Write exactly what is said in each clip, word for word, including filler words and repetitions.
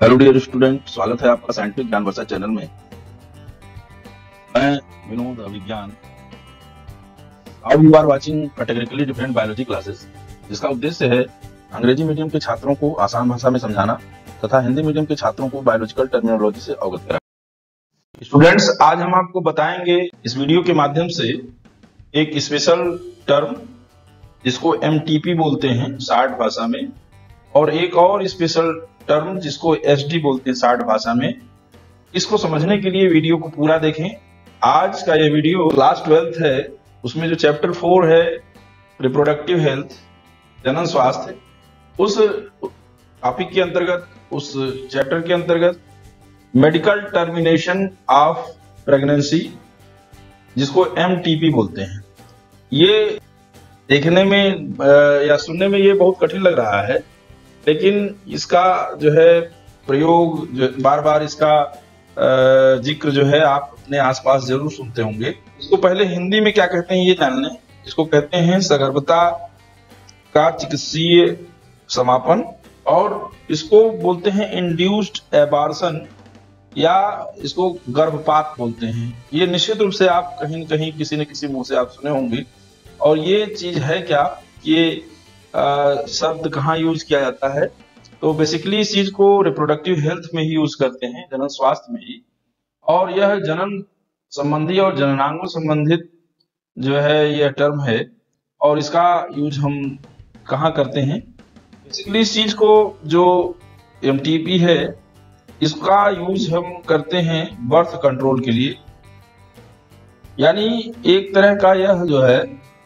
Hello dear student, स्वागत है आपका साइंटिफिक ज्ञान वर्षा चैनल में। मैं Vinod Abhigyan. Now you are watching categorically different biology classes, जिसका उद्देश्य है अंग्रेजी मीडियम के छात्रों को आसान भाषा में समझाना तथा हिंदी मीडियम के छात्रों को बायोलॉजिकल टर्मिनोलॉजी से अवगत कराना। स्टूडेंट्स, आज हम आपको बताएंगे इस वीडियो के माध्यम से एक स्पेशल टर्म जिसको एम टी पी बोलते हैं शार्ट भाषा में, और एक और स्पेशल टर्म जिसको एस डी बोलते हैं शार्ट भाषा में। इसको समझने के लिए वीडियो को पूरा देखें। आज का ये वीडियो क्लास ट्वेल्थ है, उसमें जो चैप्टर फोर है रिप्रोडक्टिव हेल्थ, जनन स्वास्थ्य, उस टॉपिक के अंतर्गत, उस चैप्टर के अंतर्गत मेडिकल टर्मिनेशन ऑफ प्रेगनेंसी, जिसको एम टी पी बोलते हैं। ये देखने में या सुनने में ये बहुत कठिन लग रहा है, लेकिन इसका जो है प्रयोग जो बार बार इसका जिक्र जो है आप अपने आसपास जरूर सुनते होंगे। इसको पहले हिंदी में क्या कहते हैं ये जान लें। इसको कहते हैं सगर्भता का चिकित्सीय समापन, और इसको बोलते हैं इंड्यूस्ड एबार्सन, या इसको गर्भपात बोलते हैं। ये निश्चित रूप से आप कहीं न कहीं किसी न किसी मुंह से आप सुने होंगे। और ये चीज है क्या, ये शब्द कहाँ यूज किया जाता है, तो बेसिकली इस चीज को रिप्रोडक्टिव हेल्थ में ही यूज करते हैं, जनन स्वास्थ्य में ही। और यह जनन संबंधी और जननांगों संबंधित जो है यह टर्म है, और इसका यूज हम कहाँ करते हैं। बेसिकली इस चीज को जो एम टी पी है इसका यूज हम करते हैं बर्थ कंट्रोल के लिए। यानी एक तरह का यह जो है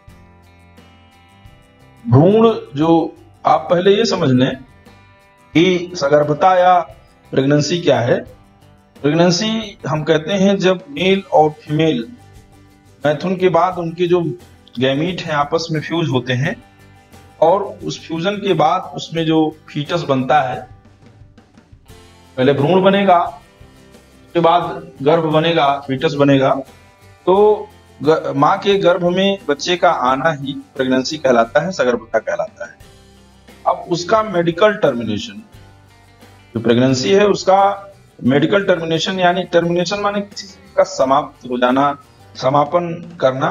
भ्रूण, जो आप पहले ये समझ लें कि सगर्भता या प्रेगनेंसी क्या है। प्रेगनेंसी हम कहते हैं जब मेल और फीमेल मैथुन के बाद उनके जो गैमीट हैं आपस में फ्यूज होते हैं, और उस फ्यूजन के बाद उसमें जो फीटस बनता है, पहले भ्रूण बनेगा, उसके बाद गर्भ बनेगा, फीटस बनेगा, तो माँ के गर्भ में बच्चे का आना ही प्रेगनेंसी कहलाता है, सगर्भता कहलाता है। अब उसका मेडिकल टर्मिनेशन, जो प्रेगनेंसी है उसका मेडिकल टर्मिनेशन, यानी टर्मिनेशन माने किसी चीज का समाप्त हो जाना, समापन करना,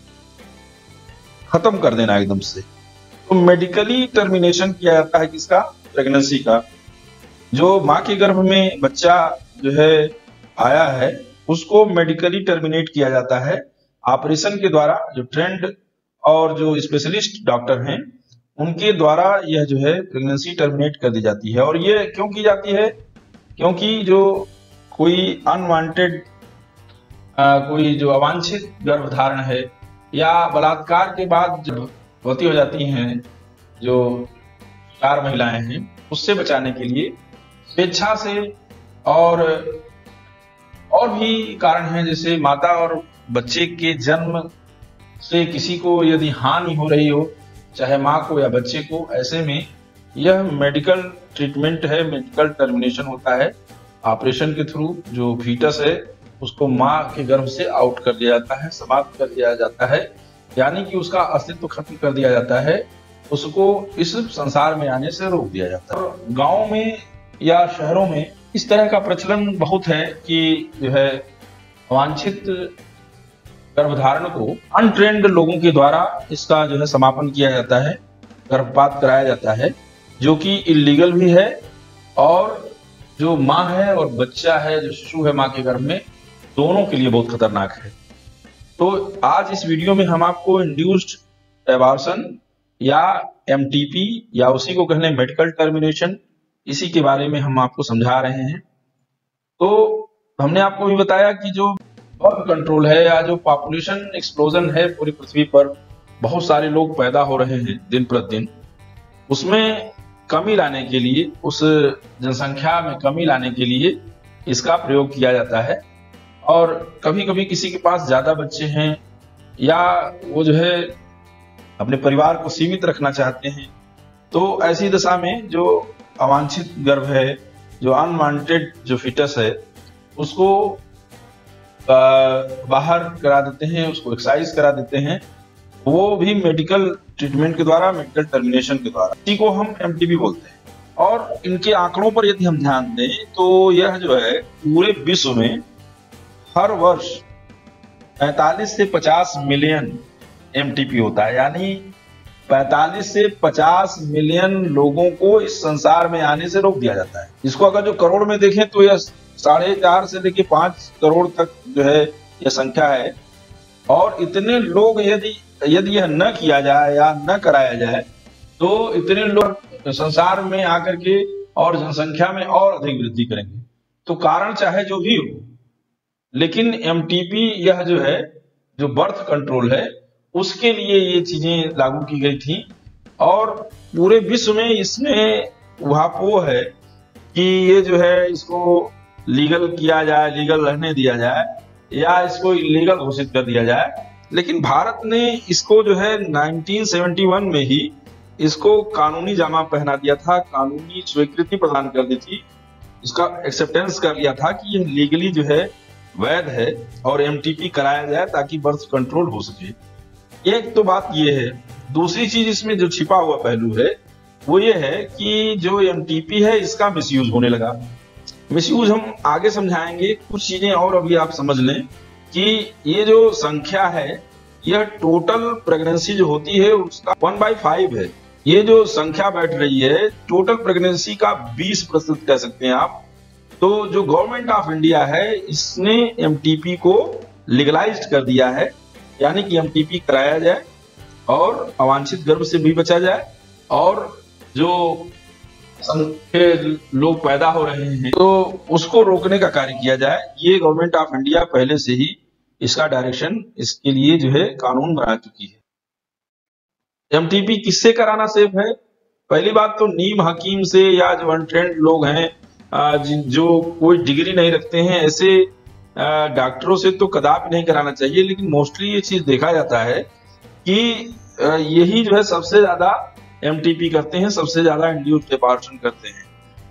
खत्म कर देना एकदम से। तो मेडिकली टर्मिनेशन किया जाता है किसका, प्रेगनेंसी का। जो माँ के गर्भ में बच्चा जो है आया है उसको मेडिकली टर्मिनेट किया जाता है ऑपरेशन के द्वारा। जो ट्रेंड और जो स्पेशलिस्ट डॉक्टर हैं उनके द्वारा यह जो है प्रेगनेंसी टर्मिनेट कर दी जाती है। और ये क्यों की जाती है, क्योंकि जो कोई अनवांटेड कोई जो अवांछित गर्भधारण है या बलात्कार के बाद जब गर्भवती हो जाती हैं जो चार महिलाएं हैं, उससे बचाने के लिए स्वेच्छा से, और और भी कारण हैं, जैसे माता और बच्चे के जन्म से किसी को यदि हानि हो रही हो, चाहे माँ को या बच्चे को, ऐसे में यह मेडिकल ट्रीटमेंट है, मेडिकल टर्मिनेशन होता है। ऑपरेशन के थ्रू जो फीटस है उसको माँ के गर्भ से आउट कर दिया जाता है, समाप्त कर दिया जाता है, यानी कि उसका अस्तित्व खत्म कर दिया जाता है, उसको इस संसार में आने से रोक दिया जाता है। गाँव में या शहरों में इस तरह का प्रचलन बहुत है कि जो है अवांछित गर्भधारण को अनट्रेंड लोगों के द्वारा इसका जो है समापन किया जाता है, गर्भपात कराया जाता है, जो कि इलीगल भी है, और जो माँ है और बच्चा है, जो शिशु है माँ के गर्भ में, दोनों के लिए बहुत खतरनाक है। तो आज इस वीडियो में हम आपको इंड्यूस्ड एबार्सन या एम टी पी, या उसी को कहने मेडिकल टर्मिनेशन, इसी के बारे में हम आपको समझा रहे हैं। तो हमने आपको भी बताया कि जो बर्थ कंट्रोल है या जो पॉपुलेशन एक्सप्लोजन है पूरी पृथ्वी पर, बहुत सारे लोग पैदा हो रहे हैं दिन प्रतिदिन, उसमें कमी लाने के लिए, उस जनसंख्या में कमी लाने के लिए इसका प्रयोग किया जाता है। और कभी कभी किसी के पास ज्यादा बच्चे हैं, या वो जो है अपने परिवार को सीमित रखना चाहते हैं, तो ऐसी दशा में जो अवांछित गर्भ है, जो अनवांटेड जो फीटस है, उसको बाहर करा देते हैं, उसको एक्सरसाइज करा देते हैं, वो भी मेडिकल ट्रीटमेंट के द्वारा, मेडिकल टर्मिनेशन के द्वारा। इसी को हम एम टी पी बोलते हैं। और इनके आंकड़ों पर यदि हम ध्यान दें तो यह जो है पूरे विश्व में हर वर्ष पैंतालीस से पचास मिलियन एमटीपी होता है, यानी पैंतालीस से पचास मिलियन लोगों को इस संसार में आने से रोक दिया जाता है। इसको अगर जो करोड़ में देखें तो यह साढ़े चार से लेकर पांच करोड़ तक जो है यह संख्या है। और इतने लोग यदि यदि यह न किया जाए या न कराया जाए तो इतने लोग संसार में आकर के और जनसंख्या में और अधिक वृद्धि करेंगे। तो कारण चाहे जो भी हो, लेकिन एमटीपी यह जो है जो बर्थ कंट्रोल है उसके लिए ये चीजें लागू की गई थी। और पूरे विश्व में इसमें उहापोह है कि ये जो है इसको लीगल किया जाए, लीगल रहने दिया जाए या इसको इलीगल घोषित कर दिया जाए। लेकिन भारत ने इसको जो है उन्नीस सौ इकहत्तर में ही इसको कानूनी जामा पहना दिया था, कानूनी स्वीकृति प्रदान कर दी थी, इसका एक्सेप्टेंस कर लिया था कि यह लीगली जो है वैध है और एमटीपी कराया जाए ताकि बर्थ कंट्रोल हो सके। एक तो बात ये है। दूसरी चीज इसमें जो छिपा हुआ पहलू है वो ये है कि जो एमटीपी है इसका मिसयूज होने लगा। मिसयूज हम आगे समझाएंगे, कुछ चीजें और अभी आप समझ लें कि ये जो संख्या है यह टोटल प्रेगनेंसी जो होती है उसका वन बाई फाइव है। ये जो संख्या बैठ रही है टोटल प्रेगनेंसी का बीस प्रतिशत कह सकते हैं आप। तो जो गवर्नमेंट ऑफ इंडिया है इसने एमटीपी को लीगलाइज कर दिया है, यानी कि एमटीपी कराया जाए और अवांछित गर्भ से भी बचा जाए और जो लोग पैदा हो रहे हैं तो उसको रोकने का कार्य किया जाए। ये गवर्नमेंट ऑफ इंडिया पहले से ही इसका डायरेक्शन, इसके लिए जो है कानून बना चुकी है। एमटीपी किससे कराना सेफ है? पहली बात तो नीम हकीम से या जो अनट्रेंड लोग हैं जो कोई डिग्री नहीं रखते हैं ऐसे डॉक्टरों से तो कदापि नहीं कराना चाहिए। लेकिन मोस्टली ये चीज देखा जाता है कि यही जो है सबसे ज्यादा एमटीपी करते हैं, सबसे ज्यादा इंड्यूस्ड एबॉर्शन करते हैं।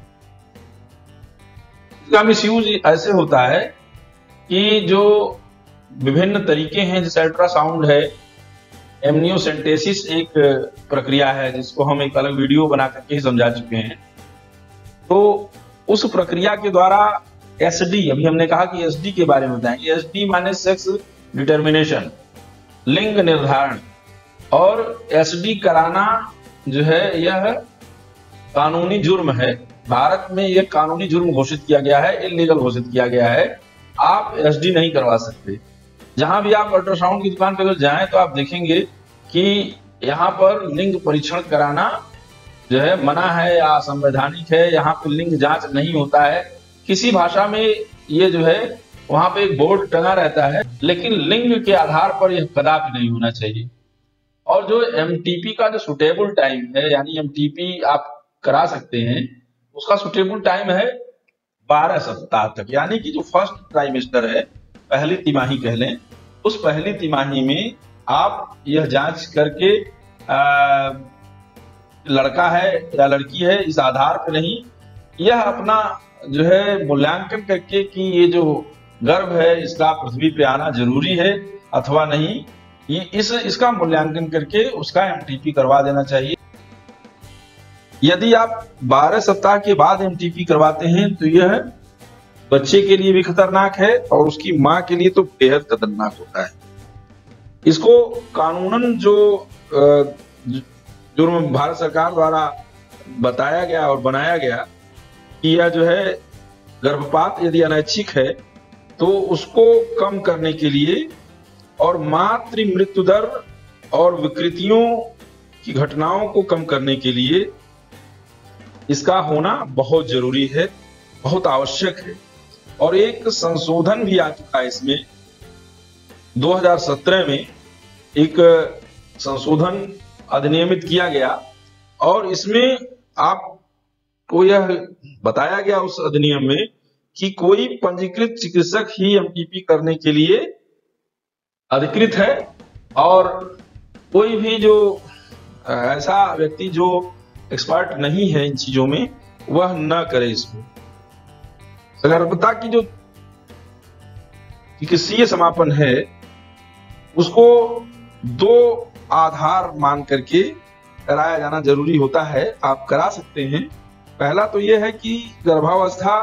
इसका मिसयूज ऐसे होता है कि जो विभिन्न तरीके हैं, जैसे अल्ट्रासाउंड है, एमनियोसेंटेसिस एक प्रक्रिया है जिसको हम एक अलग वीडियो बना करके ही समझा चुके हैं। तो उस प्रक्रिया के द्वारा एसडी, अभी हमने कहा कि एसडी के बारे में बताएंगे। एसडी माने सेक्स डिटर्मिनेशन, लिंग निर्धारण। और एसडी कराना जो है यह कानूनी जुर्म है। भारत में यह कानूनी जुर्म घोषित किया गया है, इल्लीगल घोषित किया गया है। आप एसडी नहीं करवा सकते। जहां भी आप अल्ट्रासाउंड की दुकान पर अगर जाएं तो आप देखेंगे कि यहाँ पर लिंग परीक्षण कराना जो है मना है या असंवैधानिक है। यहाँ पे लिंग जांच नहीं होता है। किसी भाषा में ये जो है वहां पे एक बोर्ड टंगा रहता है, लेकिन लिंग के आधार पर यह कदापि नहीं होना चाहिए। और जो एमटीपी का जो सुटेबल टाइम है, यानी एमटीपी आप करा सकते हैं, उसका सुटेबल टाइम है बारह सप्ताह तक। यानी कि जो फर्स्ट ट्राइमेस्टर है, पहली तिमाही कह लें, उस पहली तिमाही में आप यह जांच करके आ, लड़का है या लड़की है इस आधार पर नहीं, यह अपना जो है मूल्यांकन करके कि ये जो गर्भ है इसका पृथ्वी पे आना जरूरी है अथवा नहीं, ये इस इसका मूल्यांकन करके उसका एमटीपी करवा देना चाहिए। यदि आप बारह सप्ताह के बाद एमटीपी करवाते हैं तो यह बच्चे के लिए भी खतरनाक है और उसकी मां के लिए तो बेहद खतरनाक होता है। इसको कानूनन जो जुर्म भारत सरकार द्वारा बताया गया और बनाया गया कि यह जो है गर्भपात यदि अनैच्छिक है तो उसको कम करने के लिए और मातृ मृत्यु दर और विकृतियों की घटनाओं को कम करने के लिए इसका होना बहुत जरूरी है, बहुत आवश्यक है। और एक संशोधन भी आ चुका है इसमें। दो हज़ार सत्रह में एक संशोधन अधिनियमित किया गया और इसमें आपको यह बताया गया उस अधिनियम में कि कोई पंजीकृत चिकित्सक ही एमटीपी करने के लिए अधिकृत है और कोई भी जो ऐसा व्यक्ति जो एक्सपर्ट नहीं है इन चीजों में वह न करे इसको। सगर्भता की जो चिकित्सीय समापन है उसको दो आधार मान करके कराया जाना जरूरी होता है। आप करा सकते हैं पहला तो ये है कि गर्भावस्था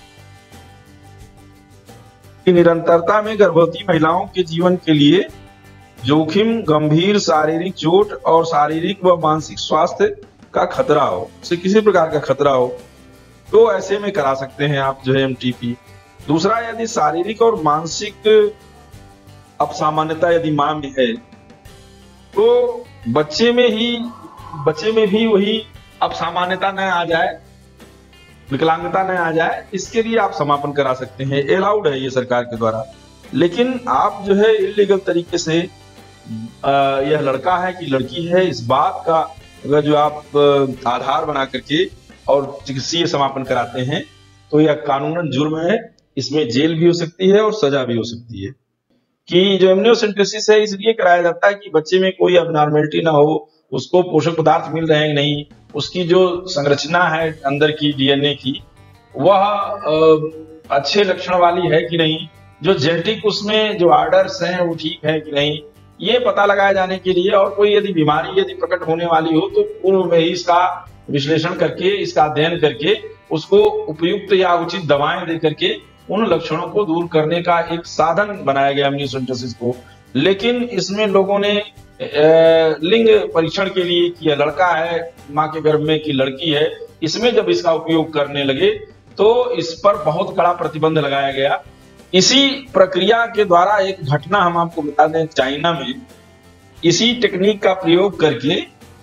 की निरंतरता में गर्भवती महिलाओं के जीवन के लिए जोखिम, गंभीर शारीरिक चोट और शारीरिक व मानसिक स्वास्थ्य का खतरा हो, से किसी प्रकार का खतरा हो, तो ऐसे में करा सकते हैं आप जो है एमटीपी। दूसरा, यदि शारीरिक और मानसिक असामान्यता यदि मां में है, तो बच्चे में ही बच्चे में भी वही असामान्यता न आ जाए, विकलांगता न आ जाए, इसके लिए आप समापन करा सकते हैं। अलाउड है ये सरकार के द्वारा। लेकिन आप जो है इलीगल तरीके से आ, यह लड़का है कि लड़की है, इस बात का अगर जो आप आधार बना करके और चिकित्सीय समापन कराते हैं, तो यह कानूनन जुर्म है। इसमें जेल भी हो सकती है और सजा भी हो सकती है। कि जो एमनियोसेंटेसिस है इसलिए कराया जाता है कि बच्चे में कोई अबनॉर्मेलिटी ना हो, उसको पोषक पदार्थ मिल रहे हैं नहीं, उसकी जो संरचना है अंदर की डीएनए की वह अच्छे लक्षण वाली है कि नहीं, जो जेनेटिक उसमें जो आर्डर्स हैं वो ठीक है कि नहीं, ये पता लगाए जाने के लिए, और कोई यदि बीमारी यदि प्रकट होने वाली हो तो पूर्व में ही इसका विश्लेषण करके, इसका अध्ययन करके उसको उपयुक्त या उचित दवाएं दे करके उन लक्षणों को दूर करने का एक साधन बनाया गया एमनियोसेंटेसिस को। लेकिन इसमें लोगों ने लिंग परीक्षण के लिए कि यह लड़का है मां के गर्भ में कि लड़की है, इसमें जब इसका उपयोग करने लगे तो इस पर बहुत कड़ा प्रतिबंध लगाया गया। इसी प्रक्रिया के द्वारा एक घटना हम आपको बता दें, चाइना में इसी टेक्निक का प्रयोग करके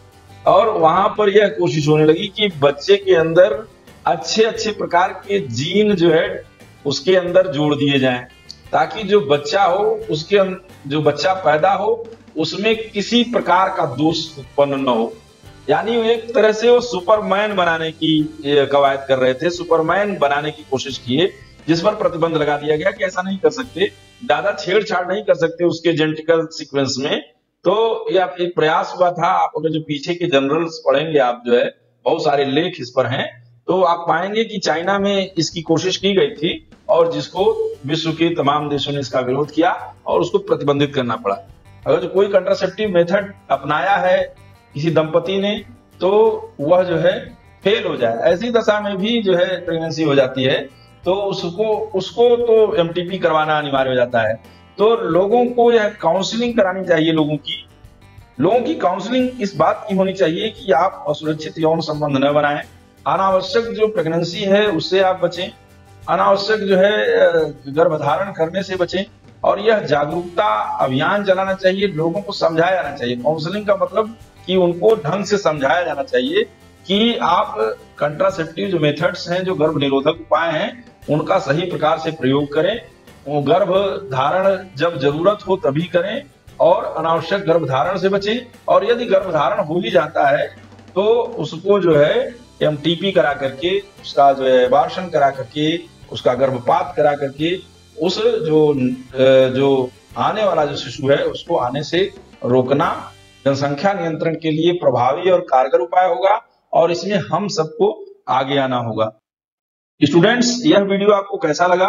और वहां पर यह कोशिश होने लगी कि बच्चे के अंदर अच्छे अच्छे प्रकार के जीन जो है उसके अंदर जोड़ दिए जाएं, ताकि जो बच्चा हो उसके जो बच्चा पैदा हो उसमें किसी प्रकार का दोष उत्पन्न न हो। यानी एक तरह से वो सुपरमैन बनाने की कवायद कर रहे थे, सुपरमैन बनाने की कोशिश किए, जिस पर प्रतिबंध लगा दिया गया कि ऐसा नहीं कर सकते, ज्यादा छेड़छाड़ नहीं कर सकते उसके जेनेटिकल सीक्वेंस में। तो यह एक प्रयास हुआ था। आप अगर जो पीछे के जनरल्स पढ़ेंगे, आप जो है बहुत सारे लेख इस पर हैं, तो आप पाएंगे कि चाइना में इसकी कोशिश की गई थी और जिसको विश्व के तमाम देशों ने इसका विरोध किया और उसको प्रतिबंधित करना पड़ा। अगर जो कोई कंट्रासेप्टिव मेथड अपनाया है किसी दंपति ने, तो वह जो है फेल हो जाए, ऐसी दशा में भी जो है प्रेगनेंसी हो जाती है, तो उसको उसको तो एमटीपी करवाना अनिवार्य हो जाता है। तो लोगों को यह काउंसलिंग करानी चाहिए। लोगों की लोगों की काउंसलिंग इस बात की होनी चाहिए कि आप असुरक्षित यौन संबंध न बनाएं, अनावश्यक जो प्रेगनेंसी है उससे आप बचें, अनावश्यक जो है गर्भधारण करने से बचें, और यह जागरूकता अभियान चलाना चाहिए। लोगों को समझाया जाना चाहिए। काउंसलिंग का मतलब कि उनको ढंग से समझाया जाना चाहिए कि आप कंट्रासेप्टिव जो मेथड्स हैं, जो गर्भ निरोधक उपाय हैं, उनका सही प्रकार से प्रयोग करें। वो गर्भ धारण जब जरूरत हो तभी करें और अनावश्यक गर्भधारण से बचें। और यदि गर्भधारण हो ही जाता है तो उसको जो है एमटीपी करा करके, उसका जो है अबॉर्शन करा करके, उसका गर्भपात करा करके उस जो जो आने वाला जो शिशु है उसको आने से रोकना जनसंख्या नियंत्रण के लिए प्रभावी और कारगर उपाय होगा, और इसमें हम सबको आगे आना होगा। स्टूडेंट्स, यह वीडियो आपको कैसा लगा?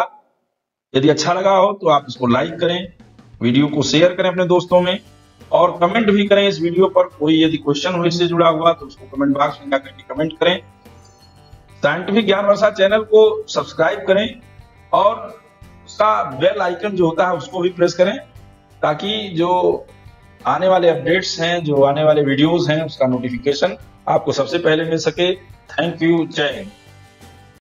यदि अच्छा लगा हो तो आप इसको लाइक करें, वीडियो को शेयर करें अपने दोस्तों में, और कमेंट भी करें इस वीडियो पर। कोई यदि क्वेश्चन हो इससे जुड़ा हुआ तो उसको कमेंट बॉक्स में जाकर के कमेंट करें। साइंटिफिक ज्ञान वर्षा चैनल को सब्सक्राइब करें और उसका बेल आइकन जो होता है उसको भी प्रेस करें, ताकि जो आने वाले अपडेट्स हैं, जो आने वाले वीडियोस हैं, उसका नोटिफिकेशन आपको सबसे पहले मिल सके। Thank you. जय हिंद।